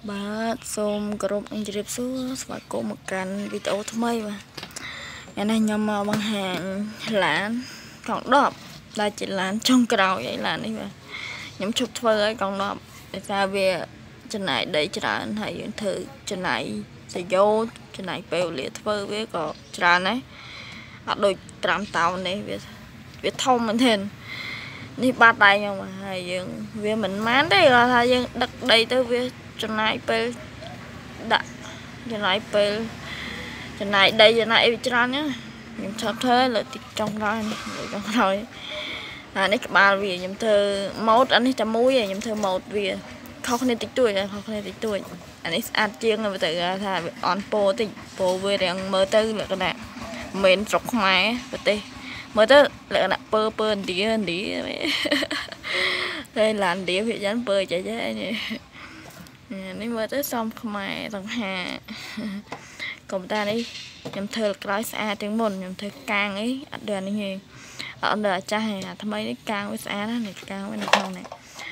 បាទសូមគោរពនឹងជម្រាបសួរស្វាគមន៍មកកាន់វីដេអូថ្មីបាទថ្ងៃនេះខ្ញុំមកបង្ហាញឡានកង់10ដែលជាឡានចុងក្រោយឯឡាននេះបាទខ្ញុំជប់ធ្វើឲ្យកង់10ដោយសារវាចំណាយដីច្រើនហើយយើងធ្វើចំណាយសយោចំណាយពេលវេលាធ្វើវាក៏ច្រើនដែរអត់ដូច5តោននេះវាធំមែនទេនេះបាត់ដៃខ្ញុំហើយយើងវាមិនម៉ានទេគាត់ថាយើងដឹកដីទៅវាចំណាយពេលដាក់ចំណាយពេលចំណាយដីចំណាយអីវាច្រើនណាខ្ញុំឈប់ធ្វើលើទីចុងក្រោយនេះលើចុងក្រោយអានេះក្បាលវាខ្ញុំធ្វើម៉ូតអានេះតែមួយឯងខ្ញុំធ្វើម៉ូតវាខុសគ្នាតិចតួចខុសគ្នាតិចតួចអានេះស្អាតជាងទៅថាវាអន់ពោតិចពោវារៀងមើលទៅលក្ខណៈមិនស្រុកខ្មែរប្រទេសមើលទៅលក្ខណៈពើឥណ្ឌាតែឡានឥណ្ឌាវាយ៉ាងពើចេះនេះនេះមើលទៅសមខ្មែរសង្ហាកុំតានេះខ្ញុំធ្វើក្រោយស្អាតទាំងមុនខ្ញុំធ្វើកាងអីអត់ដល់នេះទេអត់ដល់អាចាស់ទេអាថ្មីនេះកាងវាស្អាតណាស់នេះកាងវានៅក្នុងនេះ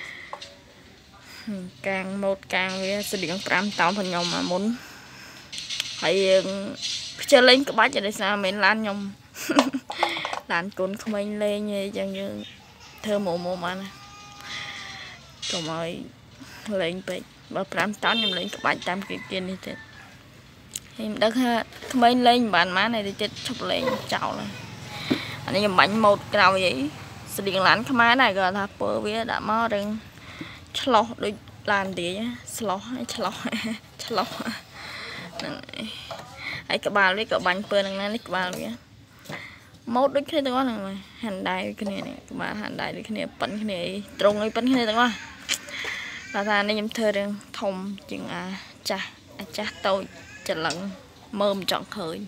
កាងម៉ូតកាងវាស្តៀង5តោនផងខ្ញុំមុនហើយយើងខ្ជិលលេងក្បាច់ដោយសារមិនឡានខ្ញុំឡានកូនក្មេងលេងអីចឹងយើងធ្វើមុំបានណាកុំឲ្យលេងពេកបើ5តោនខ្ញុំលេងក្បាច់តាមគេនេះទៀតហើយមិនដឹងថាក្មេងលេងមិនបានទេទៀតឈប់លេងចោលហើយអានេះខ្ញុំបាញ់ម៉ូតក្រោយអីស្តៀងឡានខ្មែរដែរគាត់ថាពើវាដាក់មករឿងឆ្លោះដូចឡានទីឆ្លោះហ្នឹងហើយក្បាលវាក៏បាញ់ពើនឹងណានេះក្បាលវាម៉ូតដូចគ្នាទាំងអស់ហ្នឹងហាន់ដៃដូចគ្នានេះក្បាលហាន់ដៃដូចគ្នាប៉ិនគ្នាអីត្រង់អីប៉ិនគ្នាទាំងអស់តែថានេះខ្ញុំធ្វើរឿងធំជាងអាចាស់តូចច្រឡឹងមើលមិនចង់ឃើញ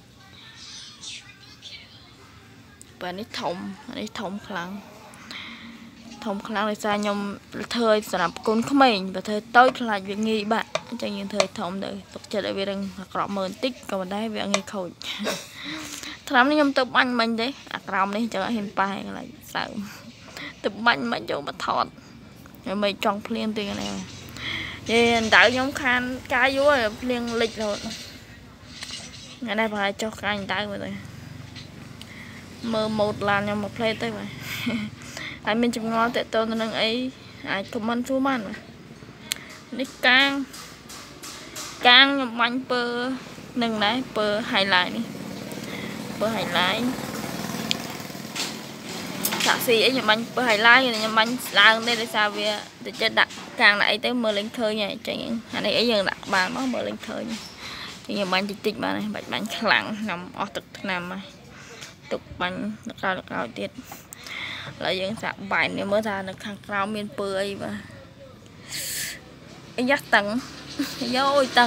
បើនេះធំខ្លាំងដោយសារខ្ញុំធ្វើឲ្យសម្រាប់កូនក្មេងបើធ្វើតូចខ្លាចវាងាយបាក់អញ្ចឹងយើងធ្វើធំទៅទុកចិត្តឲ្យវារឹងអាក្រក់មើលបន្តិចក៏មិនដែរវាងាយខូចថ្នាំនេះខ្ញុំទៅបាញ់មិញទេអាក្រោមនេះចឹងអត់ហ៊ានប៉ែកន្លែងសើមទៅបាញ់មិនយកមកថតហើយមិនចង់ភ្លៀងទេណាយេអណ្ដៅខ្ញុំខានកាយយូរភ្លៀងលិចរហូតថ្ងៃនេះប្រហែលចុះកាយអណ្ដៅមើលទៅមើលម៉ូតឡានខ្ញុំមកផ្លេតទៅបាទហើយមានចម្ងល់តើតើទៅនឹងអីអាចខមមិនសួរបាននេះកាងខ្ញុំបាញ់ពើនឹងដែរពើ highlight នេះពើ highlight សាក់ស៊ីអីខ្ញុំបាញ់ពើ highlight ខ្ញុំបាញ់ឡើងទេដោយសារវាទៅចិត្តដាក់កាងដាក់អីទៅមើលលេងឃើញហើយចឹងអានេះអីយើងដាក់បានមកមើលលេងឃើញខ្ញុំបាញ់តិចបានហើយបាញ់ខ្លាំងខ្ញុំអស់ទឹកថ្នាំហើយទុកបាញ់ក្រោយទៀតហើយយើងសាក់បាញ់នេះមើលថានៅខាងក្រៅមានពើអីបាទអីយ៉ាស់តឹងយោយតឹង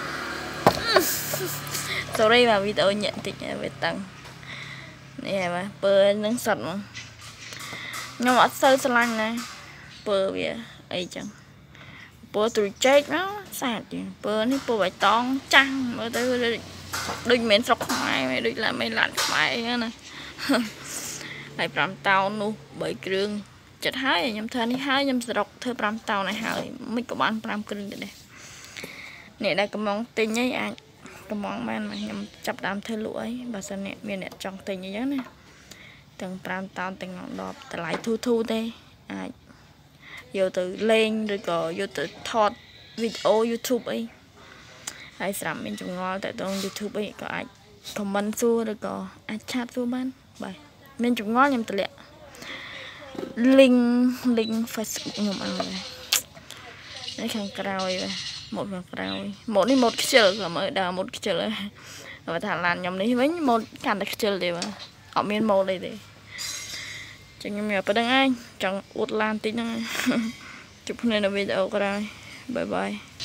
sorry បាទវីដេអូញាក់តិចវាតឹងនេះហើយបាទពើនឹងសុតមកខ្ញុំអត់សូវស្រឡាញ់ណាពើវាអីចឹងពើទ្រុយចេកណាស្អាតជាងពើនេះពើបៃតងចាស់មើលទៅដូចមិនមែនស្រុកខ្មែរទេដូចឡានខ្មែរអីណាហើយ5តោននោះ3គ្រឿងចិត្តហើយខ្ញុំធ្វើនេះហើយខ្ញុំសរុបធ្វើ5តោនឲ្យហើយមិនក៏បាន5គ្រឿងទៀតដែរអ្នកដែលកំងទិញអីអាចកំងបានខ្ញុំចាប់ដើមធ្វើលក់អីបើសិនមានអ្នកចង់ទិញអីចឹងណាទាំង5តោនទាំង10តម្លៃធូរទេអាចយកទៅលេងឬក៏យកទៅថតវីដេអូ YouTube អីហើយស្រាប់មានចម្ងល់តែតង YouTube អីក៏អាច comment សួរឬក៏អាចឆាតសួរបានបាទមានចម្ងល់ខ្ញុំតម្លាក់ link Facebook ខ្ញុំអត់នេះខាងក្រោយម៉ូតខាងក្រោយម៉ូតនេះម៉ូតខ្ជិលក៏មើលដើរម៉ូតខ្ជិលហើយថាឡានខ្ញុំនេះវិញម៉ូតកាន់តែខ្ជិលទេបាទអត់មានម៉ូតអីទេចឹងខ្ញុំយកប៉ុណ្្នឹងឯងចង់អួតឡានតិចហ្នឹងជួបគ្នានៅវីដេអូក្រោយបាយ